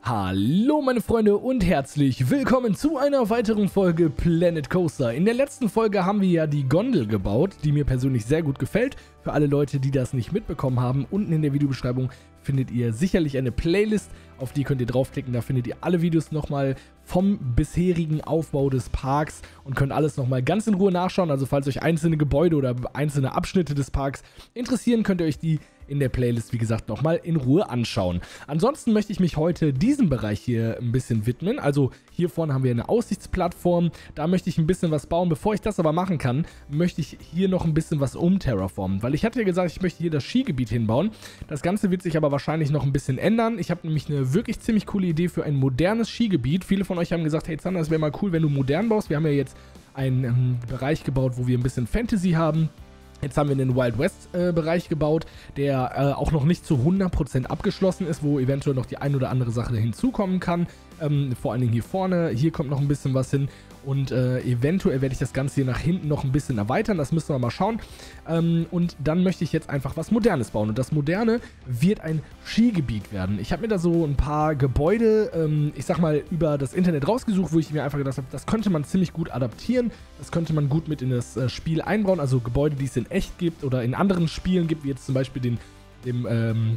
Hallo meine Freunde und herzlich willkommen zu einer weiteren Folge Planet Coaster. In der letzten Folge haben wir ja die Gondel gebaut, die mir persönlich sehr gut gefällt. Für alle Leute, die das nicht mitbekommen haben, unten in der Videobeschreibung findet ihr sicherlich eine Playlist, auf die könnt ihr draufklicken. Da findet ihr alle Videos nochmal vom bisherigen Aufbau des Parks und könnt alles nochmal ganz in Ruhe nachschauen. Also falls euch einzelne Gebäude oder einzelne Abschnitte des Parks interessieren, könnt ihr euch die in der Playlist, wie gesagt, nochmal in Ruhe anschauen. Ansonsten möchte ich mich heute diesem Bereich hier ein bisschen widmen. Also hier vorne haben wir eine Aussichtsplattform. Da möchte ich ein bisschen was bauen. Bevor ich das aber machen kann, möchte ich hier noch ein bisschen was umterraformen. Weil ich hatte ja gesagt, ich möchte hier das Skigebiet hinbauen. Das Ganze wird sich aber wahrscheinlich noch ein bisschen ändern. Ich habe nämlich eine wirklich ziemlich coole Idee für ein modernes Skigebiet. Viele von euch haben gesagt, hey Zander, es wäre mal cool, wenn du modern baust. Wir haben ja jetzt einen Bereich gebaut, wo wir ein bisschen Fantasy haben. Jetzt haben wir einen Wild West Bereich gebaut, der auch noch nicht zu 100% abgeschlossen ist, wo eventuell noch die ein oder andere Sache hinzukommen kann. Vor allen Dingen hier vorne, hier kommt noch ein bisschen was hin und eventuell werde ich das Ganze hier nach hinten noch ein bisschen erweitern, das müssen wir mal schauen. Und dann möchte ich jetzt einfach was Modernes bauen und das Moderne wird ein Skigebiet werden. Ich habe mir da so ein paar Gebäude, ich sag mal, über das Internet rausgesucht, wo ich mir einfach gedacht habe, das könnte man ziemlich gut adaptieren, das könnte man gut mit in das Spiel einbauen, also Gebäude, die es in echt gibt oder in anderen Spielen gibt, wie jetzt zum Beispiel dem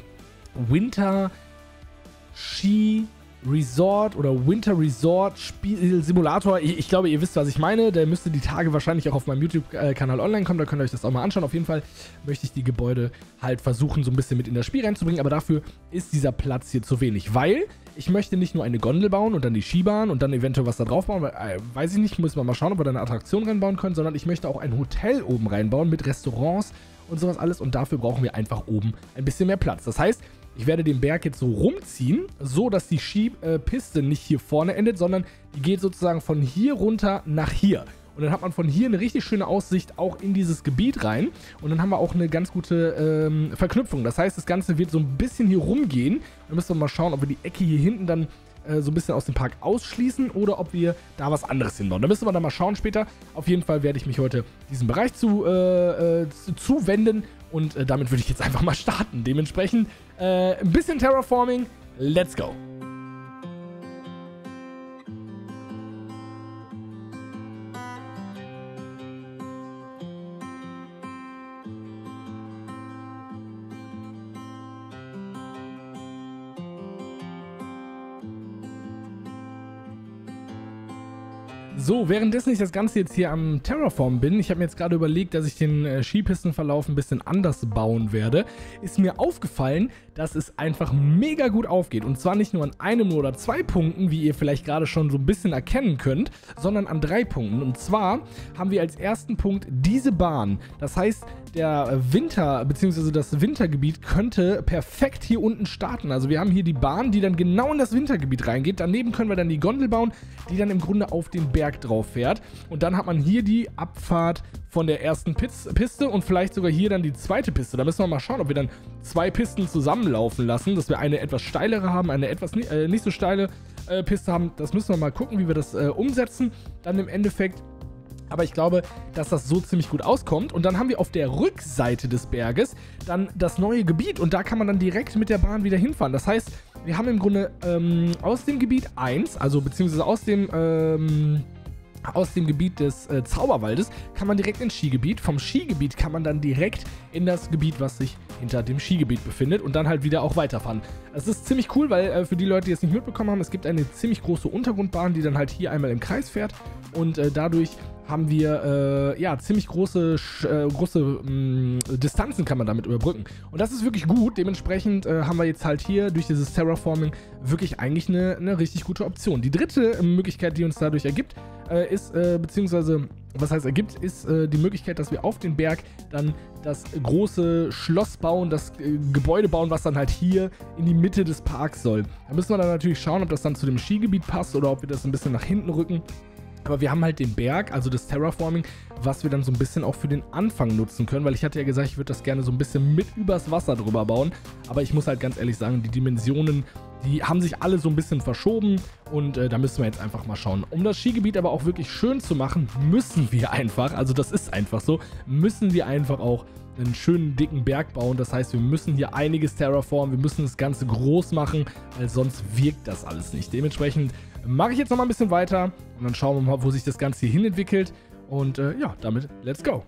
Winter Ski Resort oder Winter Resort Spiel Simulator. Ich glaube, ihr wisst, was ich meine. Der müsste die Tage wahrscheinlich auch auf meinem YouTube-Kanal online kommen. Da könnt ihr euch das auch mal anschauen. Auf jeden Fall möchte ich die Gebäude halt versuchen, so ein bisschen mit in das Spiel reinzubringen. Aber dafür ist dieser Platz hier zu wenig, weil ich möchte nicht nur eine Gondel bauen und dann die Skibahn und dann eventuell was da drauf bauen. Weiß ich nicht, müssen wir mal schauen, ob wir da eine Attraktion reinbauen können, sondern ich möchte auch ein Hotel oben reinbauen mit Restaurants und sowas alles. Und dafür brauchen wir einfach oben ein bisschen mehr Platz. Das heißt, ich werde den Berg jetzt so rumziehen, so dass die Skipiste nicht hier vorne endet, sondern die geht sozusagen von hier runter nach hier. Und dann hat man von hier eine richtig schöne Aussicht auch in dieses Gebiet rein. Und dann haben wir auch eine ganz gute Verknüpfung. Das heißt, das Ganze wird so ein bisschen hier rumgehen. Dann müssen wir mal schauen, ob wir die Ecke hier hinten dann so ein bisschen aus dem Park ausschließen oder ob wir da was anderes hinbauen. Da müssen wir dann mal schauen später. Auf jeden Fall werde ich mich heute diesem Bereich zuwenden und damit würde ich jetzt einfach mal starten. Dementsprechend ein bisschen Terraforming. Let's go! So, währenddessen ich das Ganze jetzt hier am Terraform bin, ich habe mir jetzt gerade überlegt, dass ich den Skipistenverlauf ein bisschen anders bauen werde, ist mir aufgefallen, dass es einfach mega gut aufgeht. Und zwar nicht nur an einem oder zwei Punkten, wie ihr vielleicht gerade schon so ein bisschen erkennen könnt, sondern an 3 Punkten. Und zwar haben wir als ersten Punkt diese Bahn. Das heißt, der Winter, bzw. das Wintergebiet könnte perfekt hier unten starten. Also wir haben hier die Bahn, die dann genau in das Wintergebiet reingeht. Daneben können wir dann die Gondel bauen, die dann im Grunde auf den Berg drauf fährt. Und dann hat man hier die Abfahrt von der ersten Piste und vielleicht sogar hier dann die zweite Piste. Da müssen wir mal schauen, ob wir dann 2 Pisten zusammenlaufen lassen, dass wir eine etwas steilere haben, eine etwas nicht so steile Piste haben. Das müssen wir mal gucken, wie wir das umsetzen. Dann im Endeffekt. Aber ich glaube, dass das so ziemlich gut auskommt. Und dann haben wir auf der Rückseite des Berges dann das neue Gebiet. Und da kann man dann direkt mit der Bahn wieder hinfahren. Das heißt, wir haben im Grunde aus dem Gebiet 1, also beziehungsweise aus dem Gebiet des Zauberwaldes, kann man direkt ins Skigebiet. Vom Skigebiet kann man dann direkt in das Gebiet, was sich hinter dem Skigebiet befindet und dann halt wieder auch weiterfahren. Das ist ziemlich cool, weil für die Leute, die es nicht mitbekommen haben, es gibt eine ziemlich große Untergrundbahn, die dann halt hier einmal im Kreis fährt und dadurch haben wir ja ziemlich große Distanzen kann man damit überbrücken. Und das ist wirklich gut. Dementsprechend haben wir jetzt halt hier durch dieses Terraforming wirklich eigentlich eine richtig gute Option. Die dritte Möglichkeit, die uns dadurch ergibt, ist, beziehungsweise, was heißt ergibt, ist die Möglichkeit, dass wir auf den Berg dann das große Schloss bauen, das Gebäude bauen, was dann halt hier in die Mitte des Parks soll. Da müssen wir dann natürlich schauen, ob das dann zu dem Skigebiet passt oder ob wir das ein bisschen nach hinten rücken. Aber wir haben halt den Berg, also das Terraforming, was wir dann so ein bisschen auch für den Anfang nutzen können, weil ich hatte ja gesagt, ich würde das gerne so ein bisschen mit übers Wasser drüber bauen. Aber ich muss halt ganz ehrlich sagen, die Dimensionen, die haben sich alle so ein bisschen verschoben und da müssen wir jetzt einfach mal schauen. Um das Skigebiet aber auch wirklich schön zu machen, müssen wir einfach, also das ist einfach so, müssen wir einfach auch einen schönen dicken Berg bauen. Das heißt, wir müssen hier einiges terraformen, wir müssen das Ganze groß machen, weil sonst wirkt das alles nicht. Dementsprechend mache ich jetzt nochmal ein bisschen weiter und dann schauen wir mal, wo sich das Ganze hier hin entwickelt. Und ja, damit let's go.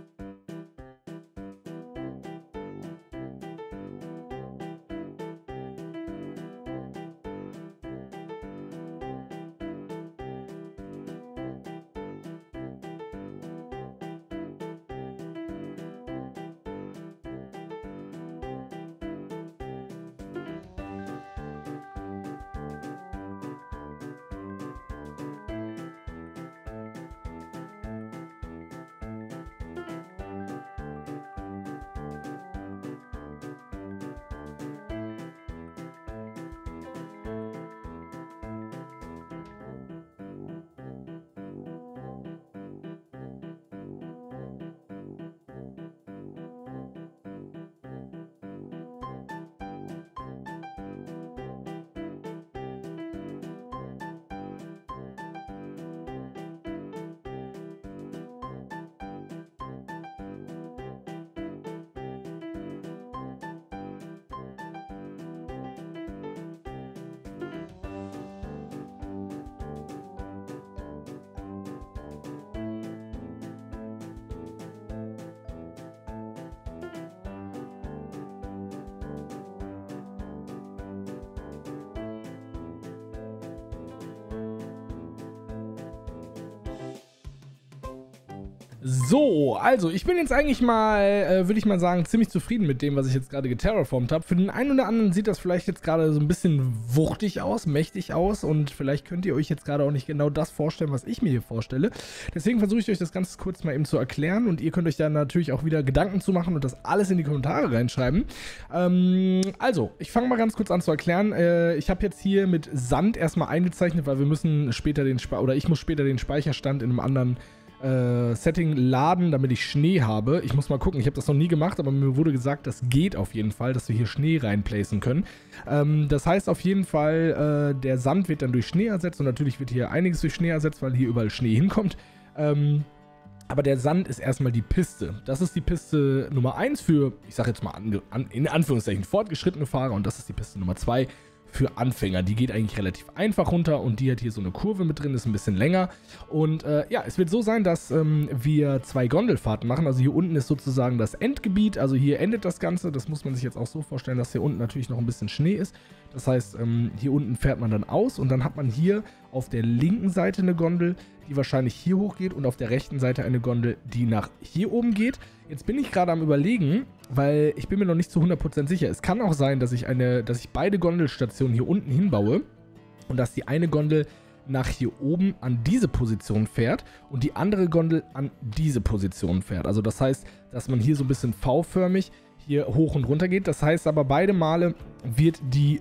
So, also ich bin jetzt eigentlich mal, würde ich mal sagen, ziemlich zufrieden mit dem, was ich jetzt gerade geterraformt habe. Für den einen oder anderen sieht das vielleicht jetzt gerade so ein bisschen wuchtig aus, mächtig aus und vielleicht könnt ihr euch jetzt gerade auch nicht genau das vorstellen, was ich mir hier vorstelle. Deswegen versuche ich euch das ganz kurz mal eben zu erklären und ihr könnt euch dann natürlich auch wieder Gedanken zu machen und das alles in die Kommentare reinschreiben. Also, ich fange mal ganz kurz an zu erklären. Ich habe jetzt hier mit Sand erstmal eingezeichnet, weil wir müssen später ich muss später den Speicherstand in einem anderen Setting laden, damit ich Schnee habe. Ich muss mal gucken, ich habe das noch nie gemacht, aber mir wurde gesagt, das geht auf jeden Fall, dass wir hier Schnee reinplacen können. Das heißt auf jeden Fall, der Sand wird dann durch Schnee ersetzt und natürlich wird hier einiges durch Schnee ersetzt, weil hier überall Schnee hinkommt. Aber der Sand ist erstmal die Piste. Das ist die Piste Nummer 1 für, ich sage jetzt mal in Anführungszeichen, fortgeschrittene Fahrer und das ist die Piste Nummer 2 für Anfänger. Die geht eigentlich relativ einfach runter und die hat hier so eine Kurve mit drin, ist ein bisschen länger. Und ja, es wird so sein, dass wir 2 Gondelfahrten machen. Also hier unten ist sozusagen das Endgebiet, also hier endet das Ganze. Das muss man sich jetzt auch so vorstellen, dass hier unten natürlich noch ein bisschen Schnee ist. Das heißt, hier unten fährt man dann aus und dann hat man hier auf der linken Seite eine Gondel, die wahrscheinlich hier hoch geht und auf der rechten Seite eine Gondel, die nach hier oben geht. Jetzt bin ich gerade am Überlegen, weil ich bin mir noch nicht zu 100% sicher. Es kann auch sein, dass ich beide Gondelstationen hier unten hinbaue und dass die eine Gondel nach hier oben an diese Position fährt und die andere Gondel an diese Position fährt. Also das heißt, dass man hier so ein bisschen V-förmig hier hoch und runter geht. Das heißt aber, beide Male wird die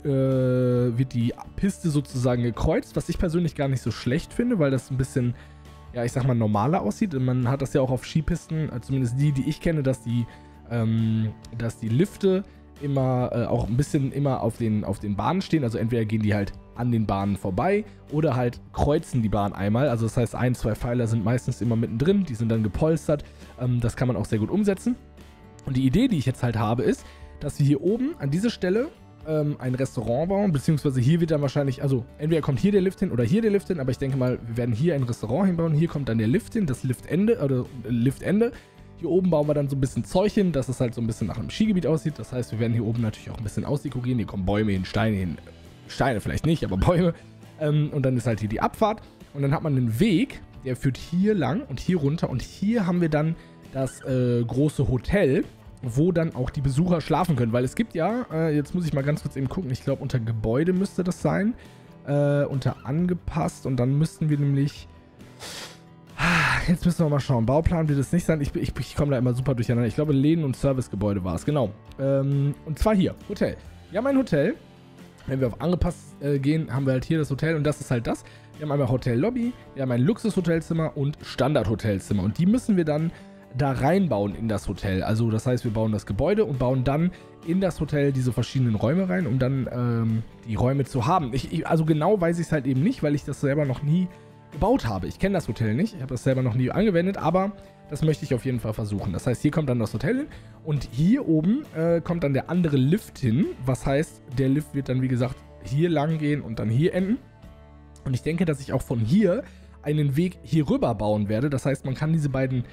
Piste sozusagen gekreuzt, was ich persönlich gar nicht so schlecht finde, weil das ein bisschen, ja, ich sag mal, normaler aussieht. Und man hat das ja auch auf Skipisten, zumindest die ich kenne, dass die Lifte immer auch ein bisschen immer auf den Bahnen stehen. Also entweder gehen die halt an den Bahnen vorbei oder halt kreuzen die Bahn einmal. Also das heißt, 1, 2 Pfeiler sind meistens immer mittendrin, die sind dann gepolstert. Das kann man auch sehr gut umsetzen. Und die Idee, die ich jetzt halt habe, ist, dass wir hier oben an dieser Stelle ein Restaurant bauen, beziehungsweise hier wird dann wahrscheinlich, also entweder kommt hier der Lift hin oder hier der Lift hin, aber ich denke mal, wir werden hier ein Restaurant hinbauen, hier kommt dann der Lift hin, das Liftende oder Liftende. Hier oben bauen wir dann so ein bisschen Zeug hin, dass es halt so ein bisschen nach einem Skigebiet aussieht. Das heißt, wir werden hier oben natürlich auch ein bisschen ausdekorieren. Hier kommen Bäume hin, Steine hin. Steine vielleicht nicht, aber Bäume. Und dann ist halt hier die Abfahrt. Und dann hat man einen Weg, der führt hier lang und hier runter. Und hier haben wir dann das große Hotel, wo dann auch die Besucher schlafen können. Weil es gibt ja, jetzt muss ich mal ganz kurz eben gucken, ich glaube unter Gebäude müsste das sein. Unter angepasst. Und dann müssten wir nämlich... Jetzt müssen wir mal schauen. Bauplan wird es nicht sein. Ich komme da immer super durcheinander. Ich glaube, Läden- und Servicegebäude war es. Genau. Und zwar hier. Hotel. Wir haben ein Hotel. Wenn wir auf angepasst gehen, haben wir halt hier das Hotel. Und das ist halt das. Wir haben einmal Hotellobby. Wir haben ein Luxushotelzimmer und Standardhotelzimmer. Und die müssen wir dann da reinbauen in das Hotel. Also das heißt, wir bauen das Gebäude und bauen dann in das Hotel diese verschiedenen Räume rein, um dann die Räume zu haben. Also genau weiß ich es halt eben nicht, weil ich das selber noch nie gebaut habe. Ich kenne das Hotel nicht, ich habe das selber noch nie angewendet, aber das möchte ich auf jeden Fall versuchen. Das heißt, hier kommt dann das Hotel hin und hier oben kommt dann der andere Lift hin. Was heißt, der Lift wird dann, wie gesagt, hier lang gehen und dann hier enden. Und ich denke, dass ich auch von hier einen Weg hier rüber bauen werde. Das heißt, man kann diese beiden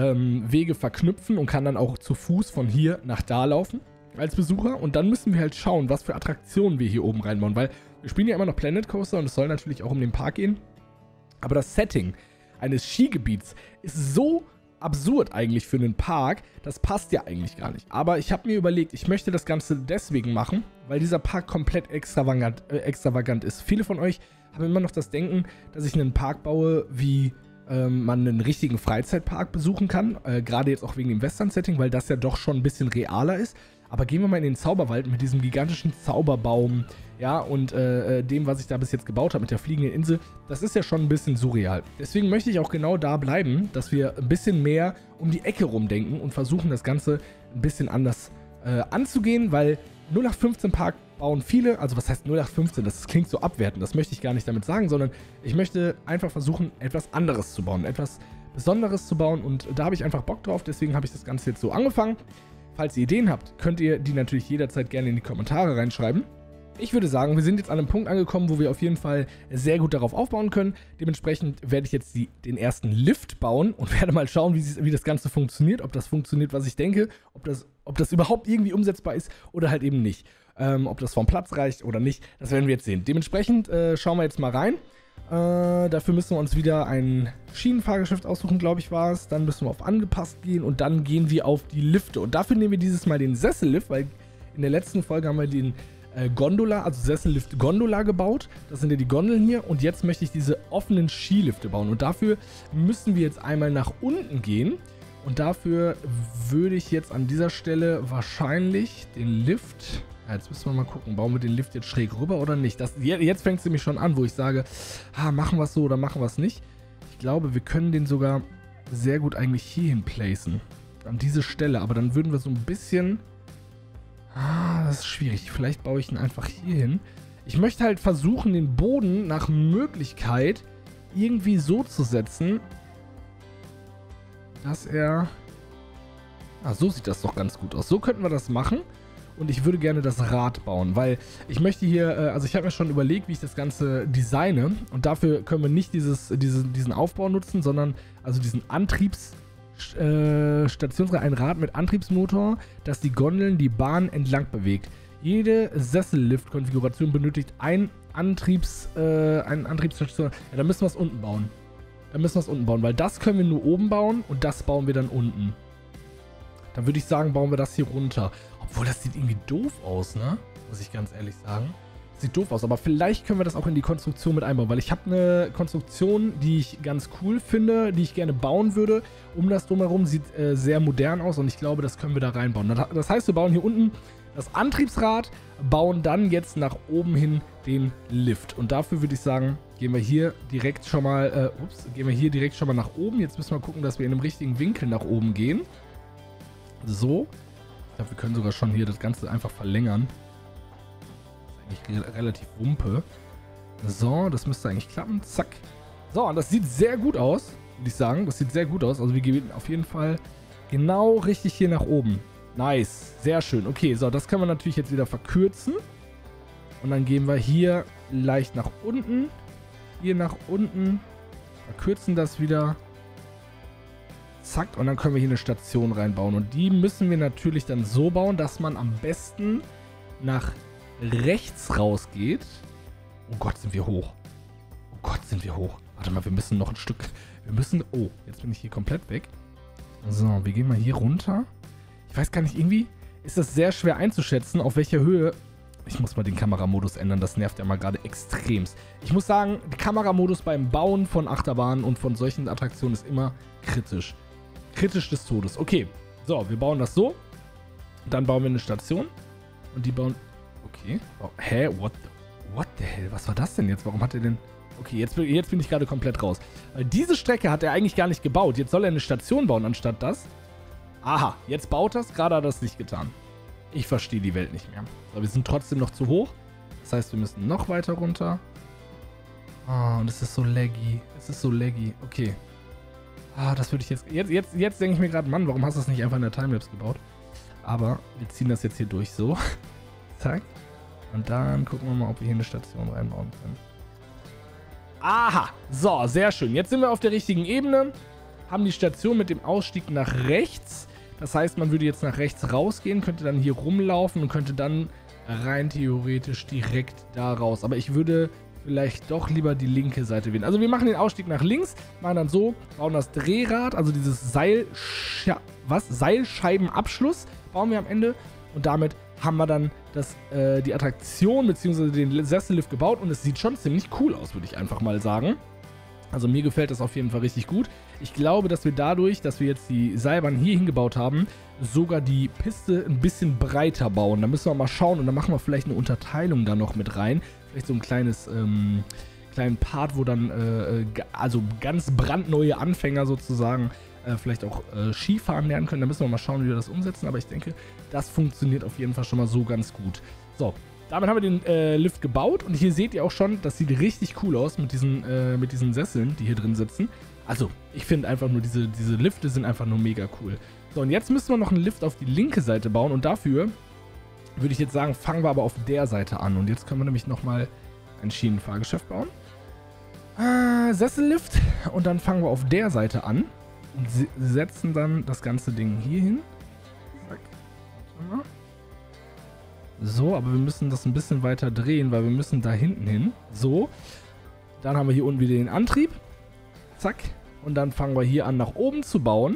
Wege verknüpfen und kann dann auch zu Fuß von hier nach da laufen als Besucher. Und dann müssen wir halt schauen, was für Attraktionen wir hier oben reinbauen, weil wir spielen ja immer noch Planet Coaster und es soll natürlich auch um den Park gehen. Aber das Setting eines Skigebiets ist so absurd eigentlich für einen Park, das passt ja eigentlich gar nicht. Aber ich habe mir überlegt, ich möchte das Ganze deswegen machen, weil dieser Park komplett extravagant ist. Viele von euch haben immer noch das Denken, dass ich einen Park baue, wie man einen richtigen Freizeitpark besuchen kann. Gerade jetzt auch wegen dem Western-Setting, weil das ja doch schon ein bisschen realer ist. Aber gehen wir mal in den Zauberwald mit diesem gigantischen Zauberbaum, ja, und dem, was ich da bis jetzt gebaut habe mit der fliegenden Insel, das ist ja schon ein bisschen surreal. Deswegen möchte ich auch genau da bleiben, dass wir ein bisschen mehr um die Ecke rumdenken und versuchen, das Ganze ein bisschen anders anzugehen, weil 0815 Park bauen viele, also was heißt 0815, das klingt so abwertend, das möchte ich gar nicht damit sagen, sondern ich möchte einfach versuchen, etwas anderes zu bauen, etwas Besonderes zu bauen und da habe ich einfach Bock drauf, deswegen habe ich das Ganze jetzt so angefangen. Falls ihr Ideen habt, könnt ihr die natürlich jederzeit gerne in die Kommentare reinschreiben. Ich würde sagen, wir sind jetzt an einem Punkt angekommen, wo wir auf jeden Fall sehr gut darauf aufbauen können. Dementsprechend werde ich jetzt den ersten Lift bauen und werde mal schauen, wie das Ganze funktioniert. Ob das funktioniert, was ich denke, ob das überhaupt irgendwie umsetzbar ist oder halt eben nicht. Ob das vom Platz reicht oder nicht, das werden wir jetzt sehen. Dementsprechend schauen wir jetzt mal rein. Dafür müssen wir uns wieder ein Schienenfahrgeschäft aussuchen, glaube ich, war es. Dann müssen wir auf angepasst gehen und dann gehen wir auf die Lifte. Und dafür nehmen wir dieses Mal den Sessellift, weil in der letzten Folge haben wir den Gondola, also Sessellift Gondola gebaut. Das sind ja die Gondeln hier. Und jetzt möchte ich diese offenen Skilifte bauen. Und dafür müssen wir jetzt einmal nach unten gehen. Und dafür würde ich jetzt an dieser Stelle wahrscheinlich den Lift... Ja, jetzt müssen wir mal gucken, bauen wir den Lift jetzt schräg rüber oder nicht? Jetzt fängt es nämlich schon an, wo ich sage, machen wir es so oder machen wir es nicht. Ich glaube, wir können den sogar sehr gut eigentlich hierhin placen. An diese Stelle, aber dann würden wir so ein bisschen... das ist schwierig. Vielleicht baue ich ihn einfach hier hin. Ich möchte halt versuchen, den Boden nach Möglichkeit irgendwie so zu setzen, dass er... so sieht das doch ganz gut aus. So könnten wir das machen. Und ich würde gerne das Rad bauen, weil ich möchte hier, also ich habe mir schon überlegt, wie ich das Ganze designe. Und dafür können wir nicht diesen Aufbau nutzen, sondern also diesen Stationsrad, ein Rad mit Antriebsmotor, das die Gondeln die Bahn entlang bewegt. Jede Sessellift-Konfiguration benötigt einen Antriebsstation. Ja, dann müssen wir es unten bauen. Weil das können wir nur oben bauen und das bauen wir dann unten. Dann würde ich sagen, bauen wir das hier runter. Obwohl, das sieht irgendwie doof aus, ne? Muss ich ganz ehrlich sagen. Sieht doof aus, aber vielleicht können wir das auch in die Konstruktion mit einbauen, weil ich habe eine Konstruktion, die ich ganz cool finde, die ich gerne bauen würde. Um das drumherum sieht sehr modern aus und ich glaube, das können wir da reinbauen. Das heißt, wir bauen hier unten das Antriebsrad, bauen dann jetzt nach oben hin den Lift. Und dafür würde ich sagen, gehen wir hier direkt schon mal, nach oben. Jetzt müssen wir gucken, dass wir in einem richtigen Winkel nach oben gehen. So. Ich glaube, wir können sogar schon hier das Ganze einfach verlängern. Das ist eigentlich relativ wumpe. So, das müsste eigentlich klappen. Zack. So, und das sieht sehr gut aus, würde ich sagen. Das sieht sehr gut aus. Also wir gehen auf jeden Fall genau richtig hier nach oben. Nice. Sehr schön. Okay, so, das können wir natürlich jetzt wieder verkürzen. Und dann gehen wir hier leicht nach unten. Hier nach unten. Verkürzen das wieder. Zack, und dann können wir hier eine Station reinbauen. Und die müssen wir natürlich dann so bauen, dass man am besten nach rechts rausgeht. Oh Gott, sind wir hoch. Oh Gott, sind wir hoch. Warte mal, wir müssen noch ein Stück... Oh, jetzt bin ich hier komplett weg. So, wir gehen mal hier runter. Ich weiß gar nicht, irgendwie ist das sehr schwer einzuschätzen, auf welcher Höhe... Ich muss mal den Kameramodus ändern, das nervt ja mal gerade extremst. Ich muss sagen, der Kameramodus beim Bauen von Achterbahnen und von solchen Attraktionen ist immer kritisch. Kritisch des Todes. Okay, so, wir bauen das so. Dann bauen wir eine Station. Und die bauen... Okay. Oh, hä? What the hell? Was war das denn jetzt? Warum hat er denn... Okay, jetzt bin ich gerade komplett raus. Weil diese Strecke hat er eigentlich gar nicht gebaut. Jetzt soll er eine Station bauen anstatt das. Aha, jetzt baut er es. Gerade hat er es nicht getan. Ich verstehe die Welt nicht mehr. Aber wir sind trotzdem noch zu hoch. Das heißt, wir müssen noch weiter runter. Oh, und es ist so laggy. Es ist so laggy. Okay. Ah, das würde ich jetzt... Jetzt denke ich mir gerade, Mann, warum hast du das nicht einfach in der Timelapse gebaut? Aber wir ziehen das jetzt hier durch so. Zack. Und dann gucken wir mal, ob wir hier eine Station reinbauen können. Aha! So, sehr schön. Jetzt sind wir auf der richtigen Ebene. Haben die Station mit dem Ausstieg nach rechts. Das heißt, man würde jetzt nach rechts rausgehen, könnte dann hier rumlaufen und könnte dann rein theoretisch direkt da raus. Aber ich würde vielleicht doch lieber die linke Seite wählen. Also wir machen den Ausstieg nach links, machen dann so, bauen das Drehrad, also dieses Seilscheibenabschluss bauen wir am Ende. Und damit haben wir dann die Attraktion bzw. den Sessellift gebaut. Und es sieht schon ziemlich cool aus, würde ich einfach mal sagen. Also mir gefällt das auf jeden Fall richtig gut. Ich glaube, dass wir dadurch, dass wir jetzt die Seilbahn hier hingebaut haben, sogar die Piste ein bisschen breiter bauen. Da müssen wir mal schauen und dann machen wir vielleicht eine Unterteilung da noch mit rein. Vielleicht so ein kleinen Part, wo dann also ganz brandneue Anfänger sozusagen vielleicht auch Skifahren lernen können. Da müssen wir mal schauen, wie wir das umsetzen. Aber ich denke, das funktioniert auf jeden Fall schon mal so ganz gut. So. Damit haben wir den Lift gebaut und hier seht ihr auch schon, das sieht richtig cool aus mit diesen Sesseln, die hier drin sitzen. Also, ich finde einfach nur, diese Lifte sind einfach nur mega cool. So, und jetzt müssen wir noch einen Lift auf die linke Seite bauen und dafür würde ich jetzt sagen, fangen wir aber auf der Seite an. Und jetzt können wir nämlich nochmal ein Schienenfahrgeschäft bauen. Sessellift und dann fangen wir auf der Seite an und setzen dann das ganze Ding hier hin. Zack. Warte mal. So, aber wir müssen das ein bisschen weiter drehen, weil wir müssen da hinten hin. So. Dann haben wir hier unten wieder den Antrieb. Zack. Und dann fangen wir hier an, nach oben zu bauen.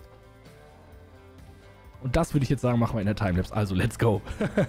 Und das würde ich jetzt sagen, machen wir in der Timelapse. Also, let's go.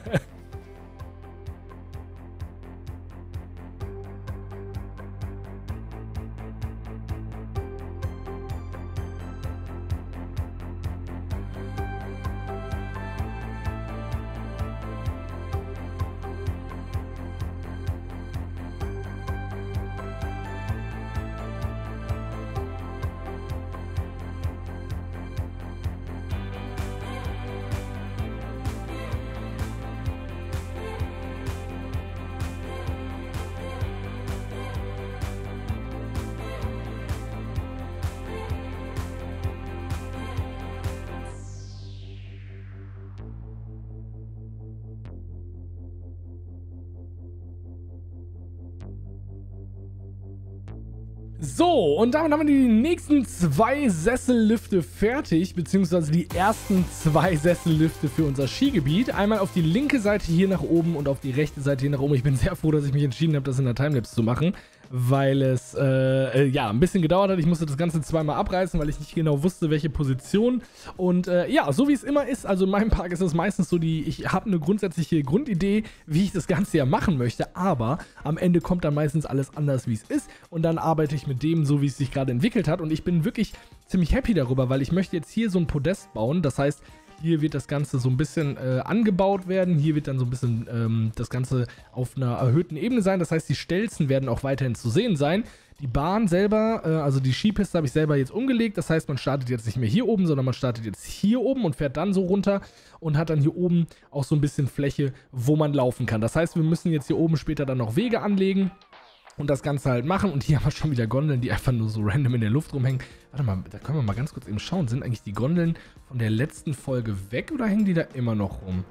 So, und damit haben wir die nächsten 2 Sessellifte fertig, beziehungsweise die ersten 2 Sessellifte für unser Skigebiet. Einmal auf die linke Seite hier nach oben und auf die rechte Seite hier nach oben. Ich bin sehr froh, dass ich mich entschieden habe, das in der Timelapse zu machen, weil es ja ein bisschen gedauert hat. Ich musste das Ganze zweimal abreißen, weil ich nicht genau wusste, welche Position. Und ja, so wie es immer ist, also in meinem Park ist es meistens so, ich habe eine grundsätzliche Grundidee, wie ich das Ganze ja machen möchte, aber am Ende kommt dann meistens alles anders, wie es ist. Und dann arbeite ich mit dem so, wie es sich gerade entwickelt hat. Und ich bin wirklich ziemlich happy darüber, weil ich möchte jetzt hier so ein Podest bauen. Das heißt, hier wird das Ganze so ein bisschen angebaut werden. Hier wird dann so ein bisschen das Ganze auf einer erhöhten Ebene sein. Das heißt, die Stelzen werden auch weiterhin zu sehen sein. Die Bahn selber, also die Skipiste habe ich selber jetzt umgelegt. Das heißt, man startet jetzt nicht mehr hier oben, sondern man startet jetzt hier oben und fährt dann so runter und hat dann hier oben auch so ein bisschen Fläche, wo man laufen kann. Das heißt, wir müssen jetzt hier oben später dann noch Wege anlegen und das Ganze halt machen. Und hier haben wir schon wieder Gondeln, die einfach nur so random in der Luft rumhängen. Warte mal, da können wir mal ganz kurz eben schauen. Sind eigentlich die Gondeln von der letzten Folge weg oder hängen die da immer noch rum?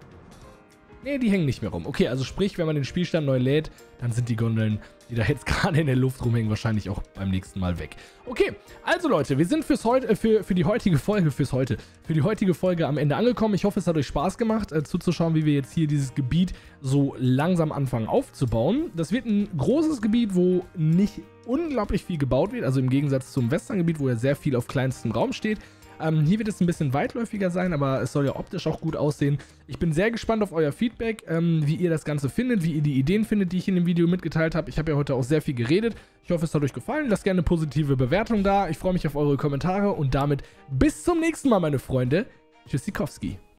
Ne, die hängen nicht mehr rum. Okay, also sprich, wenn man den Spielstand neu lädt, dann sind die Gondeln, die da jetzt gerade in der Luft rumhängen, wahrscheinlich auch beim nächsten Mal weg. Okay, also Leute, wir sind für die heutige Folge am Ende angekommen. Ich hoffe, es hat euch Spaß gemacht, zuzuschauen, wie wir jetzt hier dieses Gebiet so langsam anfangen aufzubauen. Das wird ein großes Gebiet, wo nicht unglaublich viel gebaut wird, also im Gegensatz zum Westerngebiet, wo ja sehr viel auf kleinstem Raum steht. Hier wird es ein bisschen weitläufiger sein, aber es soll ja optisch auch gut aussehen. Ich bin sehr gespannt auf euer Feedback, wie ihr das Ganze findet, wie ihr die Ideen findet, die ich in dem Video mitgeteilt habe. Ich habe ja heute auch sehr viel geredet. Ich hoffe, es hat euch gefallen. Lasst gerne eine positive Bewertung da. Ich freue mich auf eure Kommentare und damit bis zum nächsten Mal, meine Freunde. Tschüssikowski.